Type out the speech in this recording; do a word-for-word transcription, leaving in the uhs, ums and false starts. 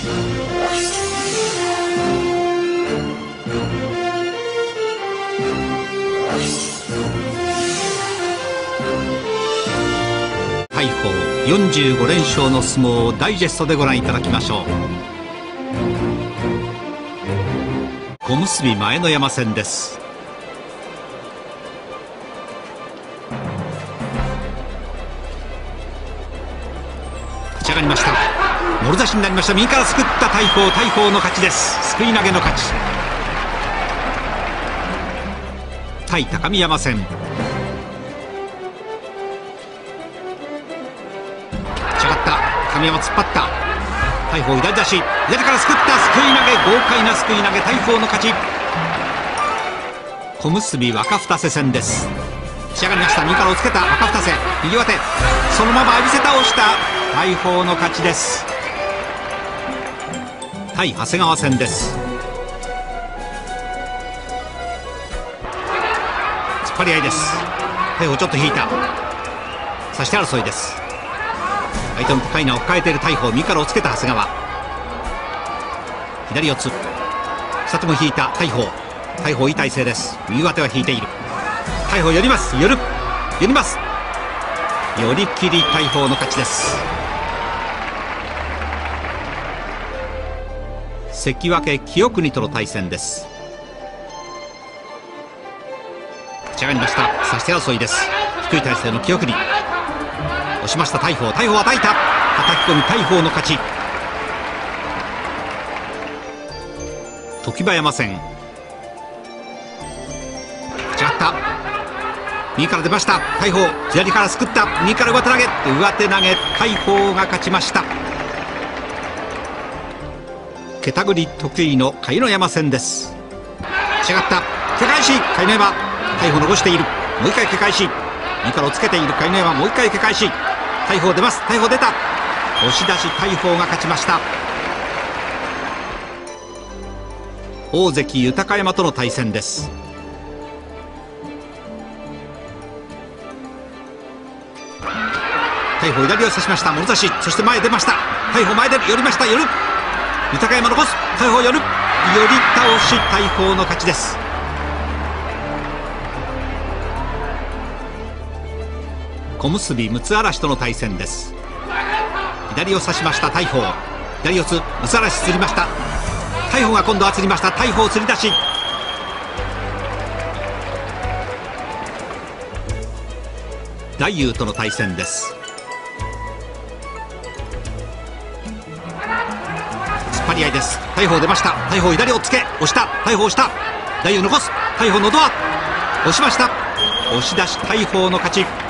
大鵬よんじゅうご連勝の相撲をダイジェストでご覧いただきましょう。小結前の山戦です。立ち上がりました。もろ差しになりました。右からすくった大鵬。大鵬の勝ちです。すくい投げの勝ち。対高見山戦。立ち上がった。高見山突っ張った。大鵬左出し、左からすくったすくい投げ、豪快なすくい投げ、大鵬の勝ち。小結若二瀬戦です。仕上がりました。右からをつけた若二瀬、右上手、そのまま浴びせ倒した大鵬の勝ちです。対長谷川戦です。突っ張り合いです。大鵬ちょっと引いた。差し手争いです。相手の高い名を抱えている大鵬、右からをつけた長谷川、左四つ、下手も引いた大鵬。大鵬いい体勢です。右上手は引いている。大鵬寄ります。寄る寄ります。寄り切り大鵬の勝ちです。関脇清国との対戦です。立ち上がりました。差し手争いです。低い体勢の清国、押しました大鵬。大鵬はたいた。叩き込み大鵬の勝ち。常盤山戦。立ち上がった。右から出ました大鵬。左からすくった。右から上手投げ、上手投げ、大鵬が勝ちました。けたぐり得意の甲野山戦です。立ち上がった。け返し、甲野山。大鵬残している。もう一回け返し、右からをつけている甲野山。もう一回け返し、大鵬出ます。大鵬出た。押し出し、大鵬が勝ちました。大関豊山との対戦です。大鵬左を差しました。もろ差し、そして前出ました。大鵬前出る。寄りました。寄る。豊山残す。大鵬寄る。寄り倒し、大鵬の勝ちです。小結六つ嵐との対戦です。左を差しました大鵬。左四つ、六つ嵐釣りました。大鵬が今度は釣りました。大鵬釣り出し。大雄との対戦です。突っ張り合いです。大鵬出ました。大鵬左をつけ、押した。大鵬押した。大雄残す。大鵬のドア押しました。押し出し、大鵬の勝ち。